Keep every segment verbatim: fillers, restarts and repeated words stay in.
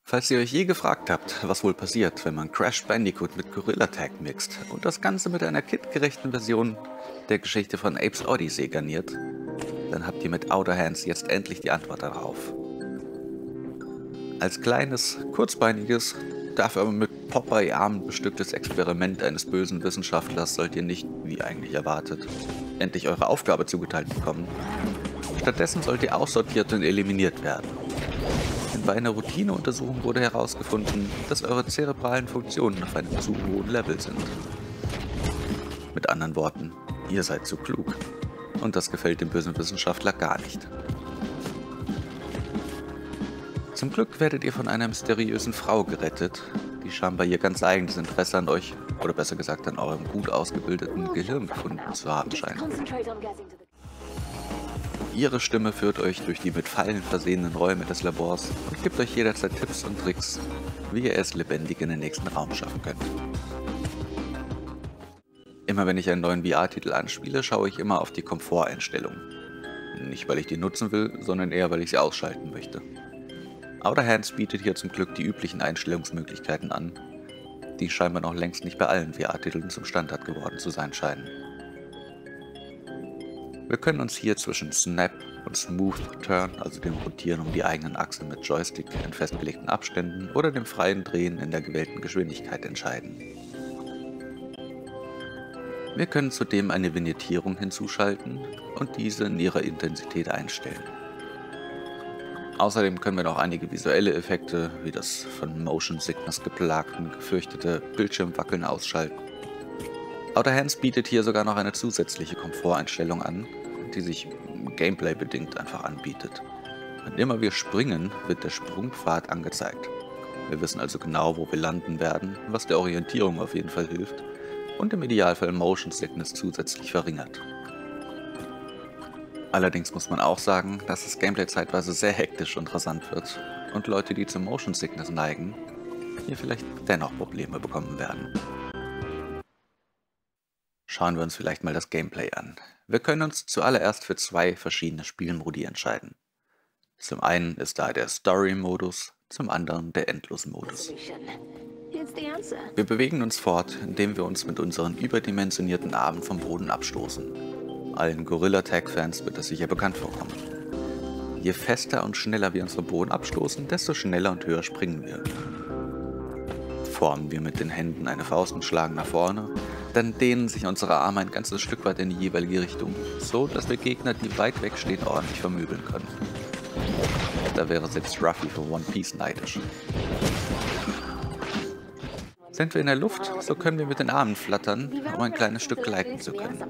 Falls ihr euch je gefragt habt, was wohl passiert, wenn man Crash Bandicoot mit Gorilla Tag mixt und das Ganze mit einer kindgerechten Version der Geschichte von Apes Odyssey garniert, dann habt ihr mit Outer Hands jetzt endlich die Antwort darauf. Als kleines, kurzbeiniges, dafür aber mit Popeye-Armen bestücktes Experiment eines bösen Wissenschaftlers sollt ihr nicht, wie eigentlich erwartet, endlich eure Aufgabe zugeteilt bekommen. Stattdessen sollt ihr aussortiert und eliminiert werden. Denn bei einer Routineuntersuchung wurde herausgefunden, dass eure zerebralen Funktionen auf einem zu hohen Level sind. Mit anderen Worten, ihr seid zu klug. Und das gefällt dem bösen Wissenschaftler gar nicht. Zum Glück werdet ihr von einer mysteriösen Frau gerettet, die scheinbar ihr ganz eigenes Interesse an euch, oder besser gesagt an eurem gut ausgebildeten Gehirn gefunden zu haben scheint. Ihre Stimme führt euch durch die mit Fallen versehenen Räume des Labors und gibt euch jederzeit Tipps und Tricks, wie ihr es lebendig in den nächsten Raum schaffen könnt. Immer wenn ich einen neuen V R-Titel anspiele, schaue ich immer auf die Komforteinstellungen. Nicht, weil ich die nutzen will, sondern eher, weil ich sie ausschalten möchte. Outer Hands bietet hier zum Glück die üblichen Einstellungsmöglichkeiten an, die scheinbar noch längst nicht bei allen V R-Titeln zum Standard geworden zu sein scheinen. Wir können uns hier zwischen Snap und Smooth Turn, also dem Rotieren um die eigenen Achsen mit Joystick in festgelegten Abständen, oder dem freien Drehen in der gewählten Geschwindigkeit entscheiden. Wir können zudem eine Vignettierung hinzuschalten und diese in ihrer Intensität einstellen. Außerdem können wir noch einige visuelle Effekte, wie das von Motion Sickness geplagten, gefürchtete Bildschirmwackeln ausschalten. Outer Hands bietet hier sogar noch eine zusätzliche Komforteinstellung an, die sich gameplay-bedingt einfach anbietet. Wann immer wir springen, wird der Sprungpfad angezeigt. Wir wissen also genau, wo wir landen werden, was der Orientierung auf jeden Fall hilft und im Idealfall Motion Sickness zusätzlich verringert. Allerdings muss man auch sagen, dass das Gameplay zeitweise sehr hektisch und rasant wird und Leute, die zum Motion Sickness neigen, hier vielleicht dennoch Probleme bekommen werden. Schauen wir uns vielleicht mal das Gameplay an. Wir können uns zuallererst für zwei verschiedene Spielmodi entscheiden. Zum einen ist da der Story-Modus, zum anderen der Endlos-Modus. Wir bewegen uns fort, indem wir uns mit unseren überdimensionierten Armen vom Boden abstoßen. Allen Gorilla Tag-Fans wird das sicher bekannt vorkommen. Je fester und schneller wir uns vom Boden abstoßen, desto schneller und höher springen wir. Formen wir mit den Händen eine Faust und schlagen nach vorne, dann dehnen sich unsere Arme ein ganzes Stück weit in die jeweilige Richtung, so dass wir Gegner, die weit weg stehen, ordentlich vermöbeln können. Da wäre selbst Ruffy für One Piece neidisch. Sind wir in der Luft, so können wir mit den Armen flattern, um ein kleines Stück gleiten zu können.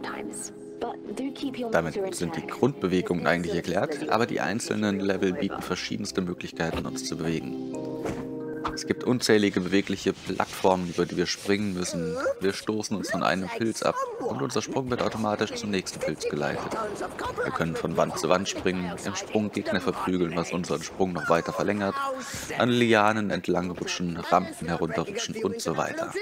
Damit sind die Grundbewegungen eigentlich erklärt, aber die einzelnen Level bieten verschiedenste Möglichkeiten, uns zu bewegen. Es gibt unzählige bewegliche Plattformen, über die wir springen müssen. Wir stoßen uns von einem Pilz ab und unser Sprung wird automatisch zum nächsten Pilz geleitet. Wir können von Wand zu Wand springen, im Sprung Gegner verprügeln, was unseren Sprung noch weiter verlängert, an Lianen entlangrutschen, Rampen herunterrutschen und so weiter.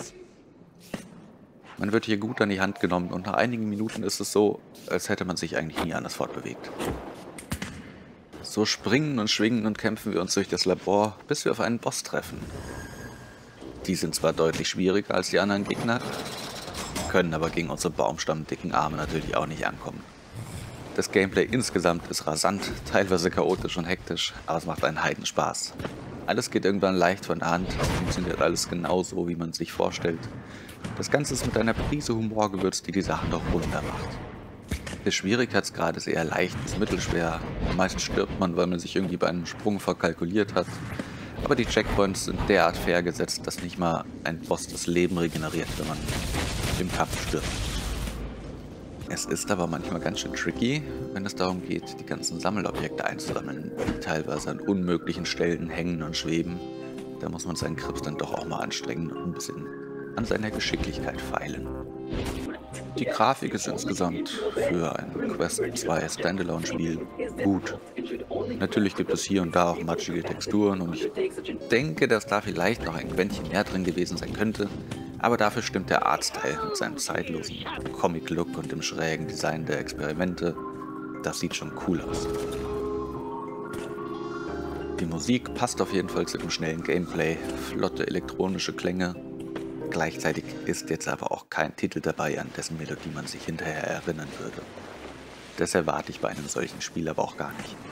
Man wird hier gut an die Hand genommen und nach einigen Minuten ist es so, als hätte man sich eigentlich nie anders fortbewegt. So springen und schwingen und kämpfen wir uns durch das Labor, bis wir auf einen Boss treffen. Die sind zwar deutlich schwieriger als die anderen Gegner, können aber gegen unsere baumstammdicken Arme natürlich auch nicht ankommen. Das Gameplay insgesamt ist rasant, teilweise chaotisch und hektisch, aber es macht einen Heidenspaß. Alles geht irgendwann leicht von der Hand, funktioniert alles genauso, wie man es sich vorstellt. Das Ganze ist mit einer Prise Humor gewürzt, die die Sache noch runder macht. Der Schwierigkeitsgrad ist eher leicht bis mittelschwer. Meist stirbt man, weil man sich irgendwie bei einem Sprung verkalkuliert hat. Aber die Checkpoints sind derart fair gesetzt, dass nicht mal ein Boss das Leben regeneriert, wenn man im Kampf stirbt. Es ist aber manchmal ganz schön tricky, wenn es darum geht, die ganzen Sammelobjekte einzusammeln, die teilweise an unmöglichen Stellen hängen und schweben. Da muss man seinen Grips dann doch auch mal anstrengen und ein bisschen an seiner Geschicklichkeit feilen. Die Grafik ist insgesamt für ein Quest zwei Standalone-Spiel gut. Natürlich gibt es hier und da auch matschige Texturen und ich denke, dass da vielleicht noch ein Quäntchen mehr drin gewesen sein könnte, aber dafür stimmt der Artstyle mit seinem zeitlosen Comic-Look und dem schrägen Design der Experimente. Das sieht schon cool aus. Die Musik passt auf jeden Fall zu dem schnellen Gameplay, flotte elektronische Klänge. Gleichzeitig ist jetzt aber auch kein Titel dabei, an dessen Melodie man sich hinterher erinnern würde. Das erwarte ich bei einem solchen Spiel aber auch gar nicht.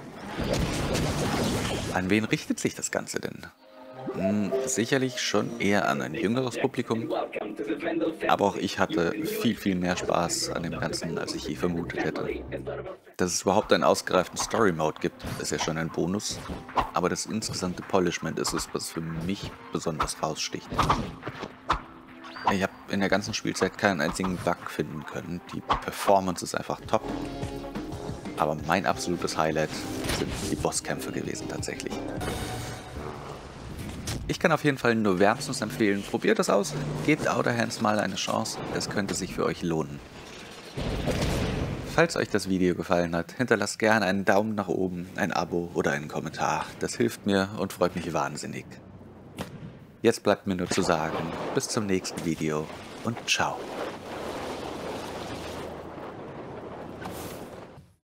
An wen richtet sich das Ganze denn? Hm, sicherlich schon eher an ein jüngeres Publikum, aber auch ich hatte viel, viel mehr Spaß an dem Ganzen, als ich je vermutet hätte. Dass es überhaupt einen ausgereiften Story-Mode gibt, ist ja schon ein Bonus, aber das insgesamte Polishment ist es, was für mich besonders raussticht. Ich habe in der ganzen Spielzeit keinen einzigen Bug finden können, die Performance ist einfach top, aber mein absolutes Highlight sind die Bosskämpfe gewesen tatsächlich. Ich kann auf jeden Fall nur wärmstens empfehlen, probiert es aus, gebt Outer Hands mal eine Chance, es könnte sich für euch lohnen. Falls euch das Video gefallen hat, hinterlasst gerne einen Daumen nach oben, ein Abo oder einen Kommentar, das hilft mir und freut mich wahnsinnig. Jetzt bleibt mir nur zu sagen, bis zum nächsten Video und ciao.